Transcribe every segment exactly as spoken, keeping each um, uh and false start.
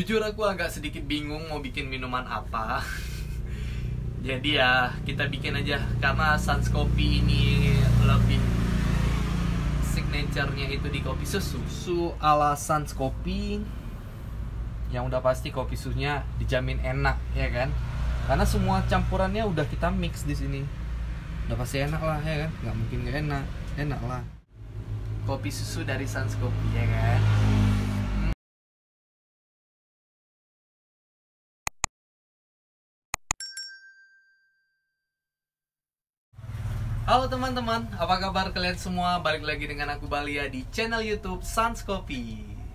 Jujur aku agak sedikit bingung mau bikin minuman apa. Jadi ya kita bikin aja, karena Sans Kopi ini lebih signature-nya itu di kopi susu. Susu ala Sans Kopi, yang udah pasti kopi susunya dijamin enak ya kan, karena semua campurannya udah kita mix di sini, udah pasti enak lah ya kan, nggak mungkin nggak enak, enak lah kopi susu dari Sans Kopi ya kan. Halo teman-teman, apa kabar kalian semua? Balik lagi dengan aku Balia di channel YouTube Sans Kopi.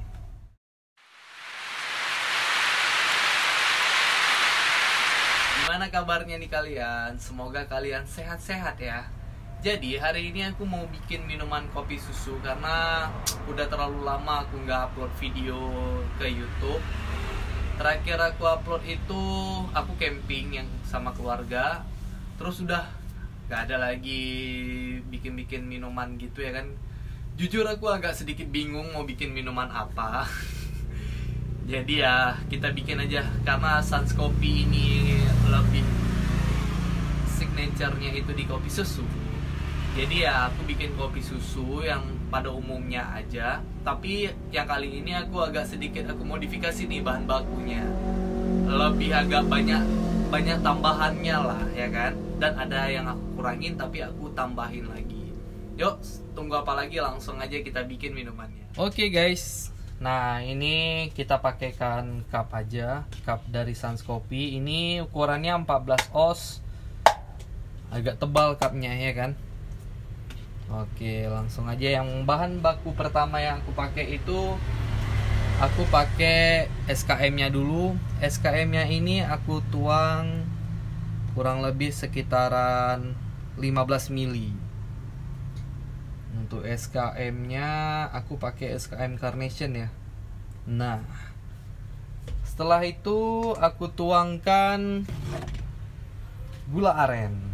Gimana kabarnya nih kalian? Semoga kalian sehat-sehat ya. Jadi hari ini aku mau bikin minuman kopi susu, karena udah terlalu lama aku nggak upload video ke YouTube. Terakhir aku upload itu aku camping yang sama keluarga, terus udah gak ada lagi bikin-bikin minuman gitu ya kan. Jujur aku agak sedikit bingung mau bikin minuman apa. Jadi ya kita bikin aja, karena Sans Kopi ini lebih signature-nya itu di kopi susu. Jadi ya aku bikin kopi susu yang pada umumnya aja, tapi yang kali ini aku agak sedikit aku modifikasi nih bahan bakunya. Lebih agak banyak banyak tambahannya lah ya kan, dan ada yang aku kurangin tapi aku tambahin lagi. Yuk tunggu apa lagi, langsung aja kita bikin minumannya. Oke okay, guys, nah ini kita pakaikan cup aja, cup dari Sans Kopi. Ini ukurannya empat belas oz, agak tebal cupnya ya kan. Oke langsung aja, yang bahan baku pertama yang aku pakai itu aku pakai S K M nya dulu. S K M nya ini aku tuang kurang lebih sekitaran lima belas mili. Untuk S K M nya aku pakai S K M Carnation ya. Nah setelah itu aku tuangkan gula aren.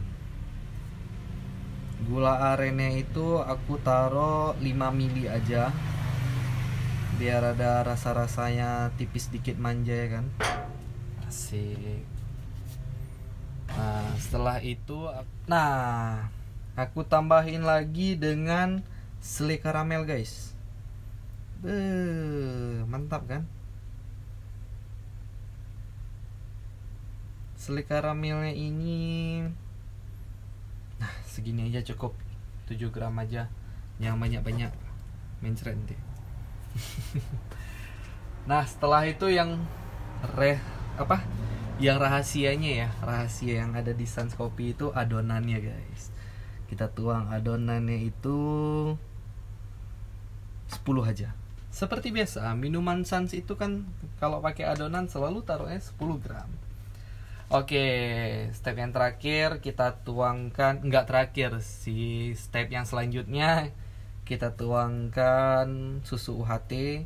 Gula arennya itu aku taruh lima mili aja, biar ada rasa-rasanya tipis dikit manja ya kan. Asik. Nah setelah itu, nah aku tambahin lagi dengan selai karamel guys. Beuh, mantap kan? Selai karamelnya ini, nah segini aja cukup, tujuh gram aja, yang banyak-banyak mencret nanti. Nah setelah itu yang re apa yang rahasianya ya, rahasia yang ada di Sans Kopi itu adonannya guys. Kita tuang adonannya itu sepuluh aja. Seperti biasa minuman Sans itu kan kalau pakai adonan selalu taruhnya sepuluh gram. Oke, step yang terakhir kita tuangkan, enggak terakhir sih, step yang selanjutnya kita tuangkan susu U H T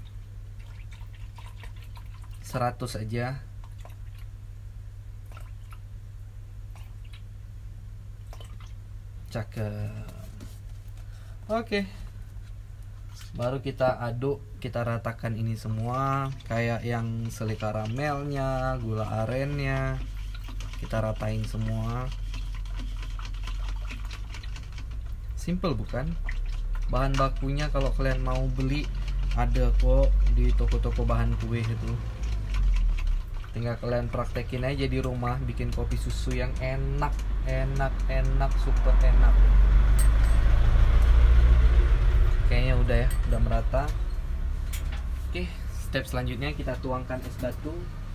seratus aja. Cakep. Oke, baru kita aduk, kita ratakan ini semua, kayak yang selai karamelnya, gula arennya, kita ratain semua. Simple bukan? Bahan bakunya kalau kalian mau beli ada kok di toko-toko bahan kue itu. Tinggal kalian praktekin aja di rumah, bikin kopi susu yang enak, enak, enak, super enak. Kayaknya udah ya, udah merata. Oke, step selanjutnya kita tuangkan es batu.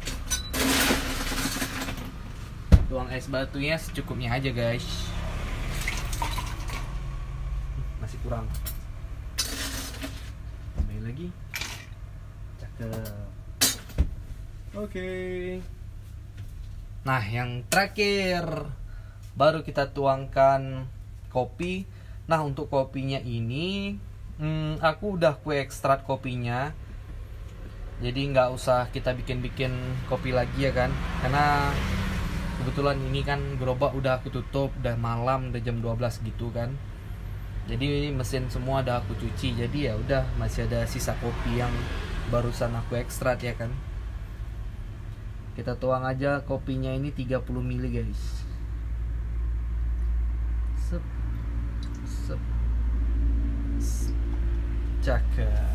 Tuang es batunya secukupnya aja guys. Masih kurang. Tambahin lagi. Cakep. Oke. Nah yang terakhir baru kita tuangkan kopi. Nah untuk kopinya ini hmm, aku udah kue ekstrak kopinya, jadi nggak usah kita bikin-bikin kopi lagi ya kan, karena kebetulan ini kan gerobak udah aku tutup, udah malam, udah jam dua belas gitu kan. Jadi mesin semua udah aku cuci, jadi ya udah masih ada sisa kopi yang barusan aku ekstrak ya kan. Kita tuang aja kopinya ini tiga puluh mili guys. Sep. Sep. Sep. Cakep.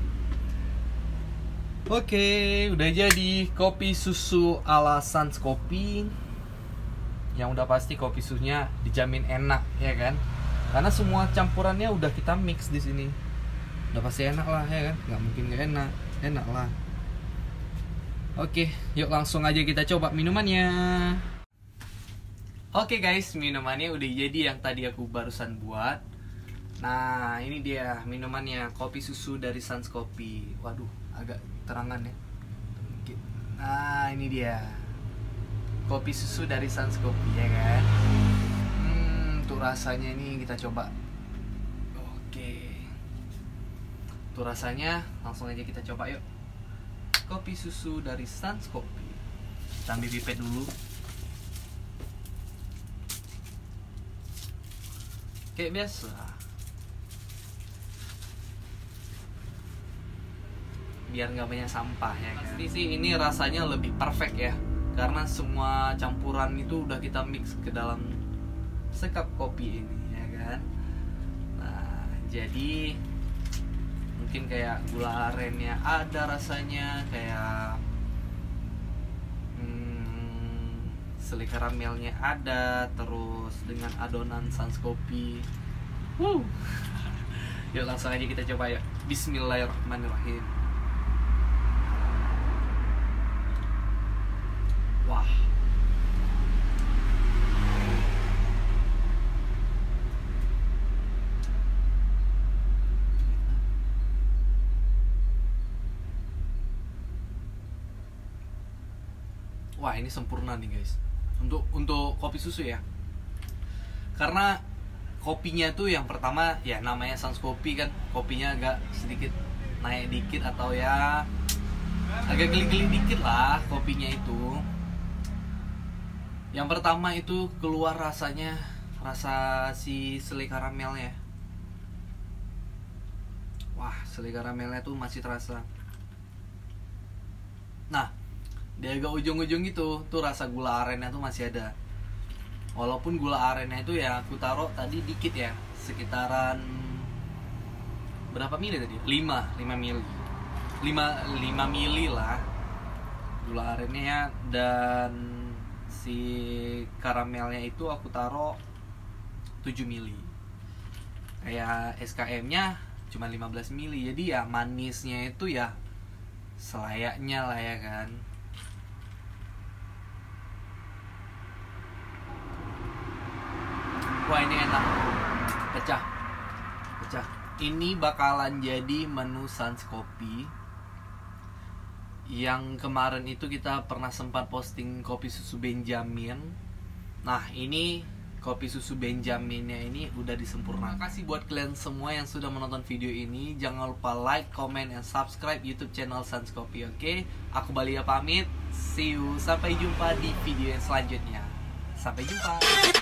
Oke, udah jadi kopi susu ala Sans Kopi. Yang udah pasti kopi susunya dijamin enak, ya kan? Karena semua campurannya udah kita mix di sini. Udah pasti enak lah, ya kan? Nggak mungkin nggak enak, enak lah. Oke, yuk langsung aja kita coba minumannya. Oke guys, minumannya udah jadi yang tadi aku barusan buat. Nah, ini dia minumannya, kopi susu dari Sans Kopi. Waduh, agak terangan ya. Nah, ini dia kopi susu dari Sans Kopi, ya kan. Hmm, untuk rasanya ini kita coba. Oke, untuk rasanya langsung aja kita coba yuk. Kopi susu dari Sans Kopi. Kita ambil pipet dulu. Kayak biasa. Biar nggak banyak sampah ya kan? Pasti sih ini rasanya lebih perfect ya, karena semua campuran itu udah kita mix ke dalam sekap kopi ini, ya kan. Nah, jadi mungkin kayak gula arennya ada rasanya, kayak hmm, selai karamelnya ada, terus dengan adonan Sans Kopi. Wuh. Yuk langsung aja kita coba ya. Bismillahirrahmanirrahim. Wah. Wah, ini sempurna nih guys. Untuk untuk kopi susu ya. Karena kopinya tuh yang pertama ya namanya Sans Kopi kan, kopinya agak sedikit naik dikit atau ya agak geli-geli dikit lah kopinya itu. Yang pertama itu keluar rasanya, rasa si selai karamelnya. Wah, selai karamelnya tuh masih terasa. Nah, di agak ujung-ujung itu tuh rasa gula arennya tuh masih ada. Walaupun gula arennya itu ya aku taruh tadi dikit ya, sekitaran berapa mili tadi? lima, lima mili. lima, lima mili lah gula arennya ya. Dan si karamelnya itu aku taruh tujuh mili. Kayak S K M-nya cuma lima belas mili. Jadi ya manisnya itu ya selayaknya lah ya kan. Wah, ini enak. Pecah. Pecah. Ini bakalan jadi menu Sans Kopi. Yang kemarin itu kita pernah sempat posting kopi susu Benjamin. Nah, ini kopi susu Benjaminnya ini udah disempurnakan. Terima kasih buat kalian semua yang sudah menonton video ini. Jangan lupa like, comment, and subscribe YouTube channel Sans Kopi, oke? Okay? Aku Balia pamit. See you. Sampai jumpa di video yang selanjutnya. Sampai jumpa.